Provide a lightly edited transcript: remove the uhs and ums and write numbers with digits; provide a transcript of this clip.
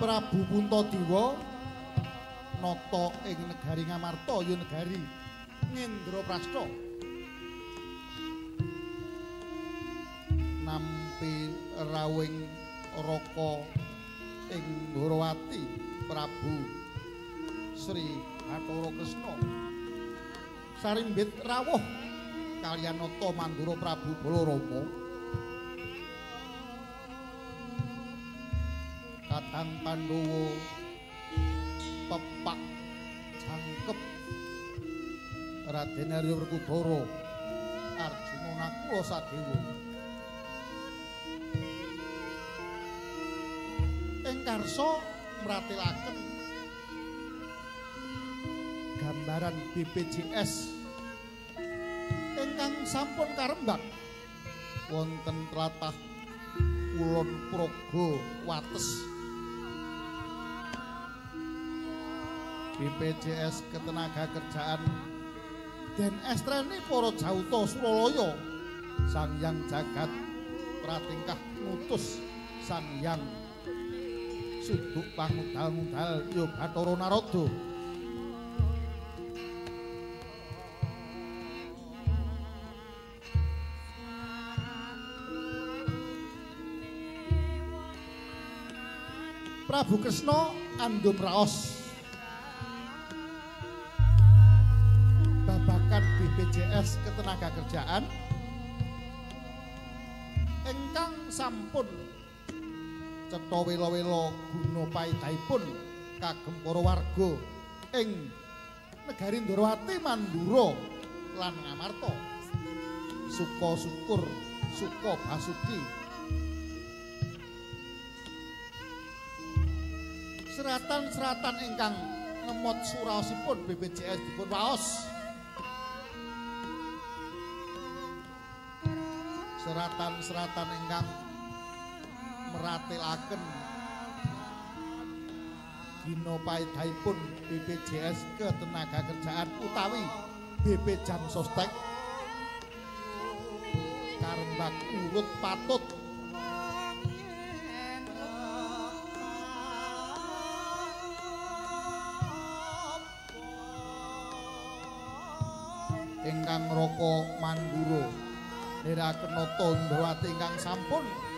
Prabu Puntadewa nata ing negari Ngamarta ya negari Ngendraprastha nampi rawing Raka ing Ndrawati Prabu Sri Bathara Kresna sarimbit rawuh kaliyan nata Mandura Prabu Balarama Katang Pandhawa pepak jangkep Raden Arya Werkudara Arjuna Nakula Sadewa ing karsa mratilaken gambaran BPJS ingkang sampun karembak wonten tlatah Kulon Praga Wates BPJS Ketenagakerjaan den estreni para jauta Suralaya Sang Hyang Jagat pratingkah ngutus Sang Hyang Suduk pangudal-udal ya Bathara Narada Prabu Kresna andum raos babakan BPJS Ketenagakerjaan ingkang sampun cetha wela-wela guna paidahipun kagem para warga ing negari Ndrawati Mandura lan Ngamarta suka syukur suka basuki seratan-seratan ingkang ngemot suraosipun BPJS dipun waos seratan-seratan ingkang meratilaken dina paedahipun BPJS Ketenagakerjaan utawi BP Jam Sostek karembak urut patut ingkang Raka Mandura neraken nata Ndrawati ingkang sampun